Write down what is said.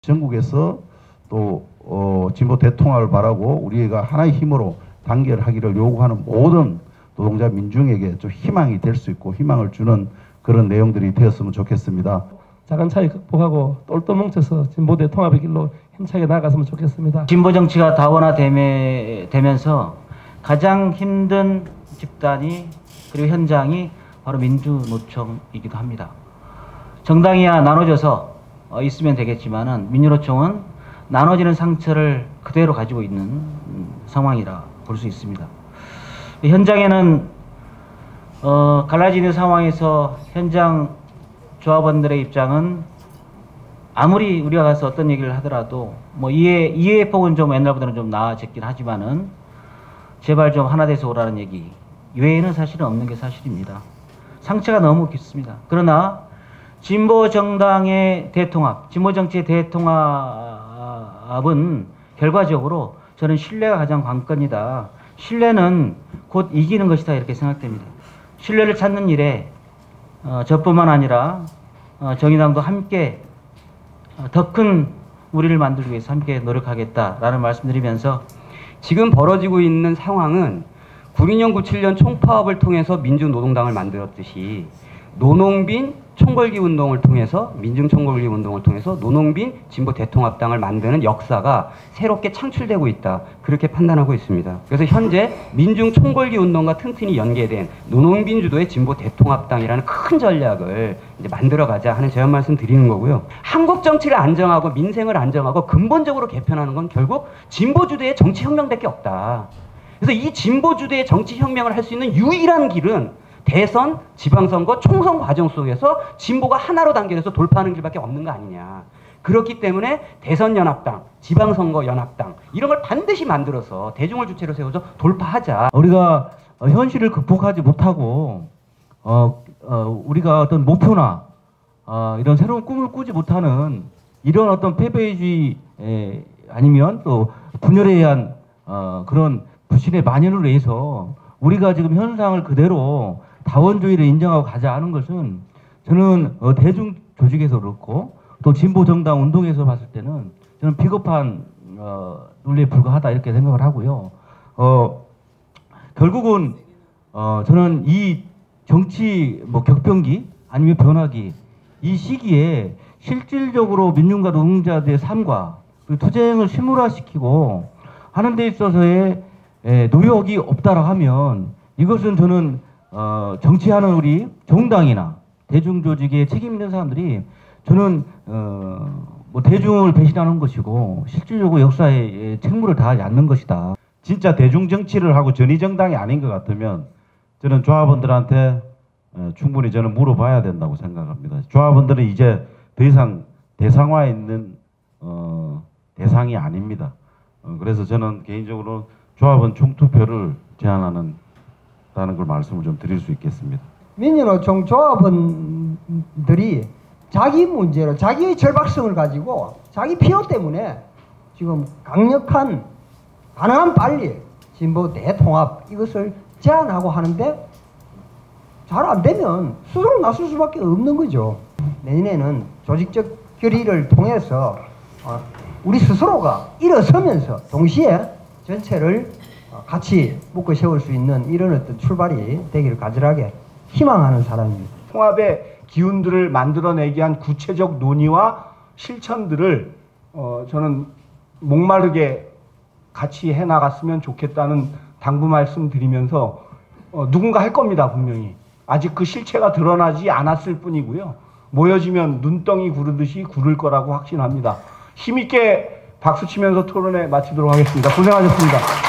전국에서 또 진보 대통합을 바라고 우리가 하나의 힘으로 단결하기를 요구하는 모든 노동자 민중에게 좀 희망이 될 수 있고 희망을 주는 그런 내용들이 되었으면 좋겠습니다. 작은 차이 극복하고 똘똘 뭉쳐서 진보 대통합의 길로 힘차게 나아갔으면 좋겠습니다. 진보 정치가 다원화되면서 가장 힘든 집단이 그리고 현장이 바로 민주노총이기도 합니다. 정당이야 나눠져서 있으면 되겠지만은 민주노총은 나눠지는 상처를 그대로 가지고 있는 상황이라 볼 수 있습니다. 현장에는 갈라지는 상황에서 현장 조합원들의 입장은 아무리 우리가 가서 어떤 얘기를 하더라도 뭐 이해의 폭은 좀 옛날보다는 좀 나아졌긴 하지만은 제발 좀 하나 돼서 오라는 얘기 외에는 사실은 없는 게 사실입니다. 상처가 너무 깊습니다. 그러나 진보 정당의 대통합, 진보 정치의 대통합은 결과적으로 저는 신뢰가 가장 관건이다. 신뢰는 곧 이기는 것이다 이렇게 생각됩니다. 신뢰를 찾는 일에 저뿐만 아니라 정의당도 함께 더 큰 우리를 만들기 위해서 함께 노력하겠다라는 말씀드리면서 지금 벌어지고 있는 상황은 96년 97년 총파업을 통해서 민주노동당을 만들었듯이 노농빈 총궐기 운동을 통해서 민중총궐기 운동을 통해서 노농빈 진보 대통합당을 만드는 역사가 새롭게 창출되고 있다 그렇게 판단하고 있습니다. 그래서 현재 민중총궐기 운동과 튼튼히 연계된 노농빈 주도의 진보 대통합당이라는 큰 전략을 이제 만들어가자 하는 제안 말씀 드리는 거고요. 한국 정치를 안정하고 민생을 안정하고 근본적으로 개편하는 건 결국 진보 주도의 정치혁명밖에 없다. 그래서 이 진보 주도의 정치혁명을 할 수 있는 유일한 길은 대선, 지방선거, 총선 과정 속에서 진보가 하나로 단결해서 돌파하는 길밖에 없는 거 아니냐. 그렇기 때문에 대선연합당, 지방선거연합당 이런 걸 반드시 만들어서 대중을 주체로 세워서 돌파하자. 우리가 현실을 극복하지 못하고 우리가 어떤 목표나 이런 새로운 꿈을 꾸지 못하는 이런 어떤 패배주의 아니면 또 분열에 의한 그런 불신의 만연으로 인해서 우리가 지금 현상을 그대로 다원주의를 인정하고 가자 하는 것은 저는 대중 조직에서 그렇고 또 진보 정당 운동에서 봤을 때는 저는 비겁한 논리에 불과하다 이렇게 생각을 하고요. 결국은 저는 이 정치 격변기 아니면 변화기 이 시기에 실질적으로 민중과 노동자들의 삶과 그리고 투쟁을 실물화시키고 하는 데 있어서의 노력이 없다라 하면 이것은 저는 정치하는 우리 정당이나 대중조직에 책임 있는 사람들이 저는 대중을 배신하는 것이고 실질적으로 역사에 책무를 다하지 않는 것이다. 진짜 대중정치를 하고 전위정당이 아닌 것 같으면 저는 조합원들한테 충분히 저는 물어봐야 된다고 생각합니다. 조합원들은 이제 더 이상 대상화에 있는 대상이 아닙니다. 그래서 저는 개인적으로 조합원 총투표를 제안하는 걸 말씀을 좀 드릴 수 있겠습니다. 민주노총 조합원들이 자기 문제로 자기의 절박성을 가지고 자기 필요 때문에 지금 강력한 가능한 빨리 진보 대통합 이것을 제안하고 하는데 잘 안 되면 스스로 나설 수밖에 없는 거죠. 내년에는 조직적 결의를 통해서 우리 스스로가 일어서면서 동시에 전체를 같이 묶어 세울 수 있는 이런 어떤 출발이 되기를 간절하게 희망하는 사람입니다. 통합의 기운들을 만들어내기 위한 구체적 논의와 실천들을 저는 목마르게 같이 해나갔으면 좋겠다는 당부 말씀드리면서 누군가 할 겁니다. 분명히. 아직 그 실체가 드러나지 않았을 뿐이고요. 모여지면 눈덩이 구르듯이 구를 거라고 확신합니다. 힘있게 박수치면서 토론회 마치도록 하겠습니다. 고생하셨습니다.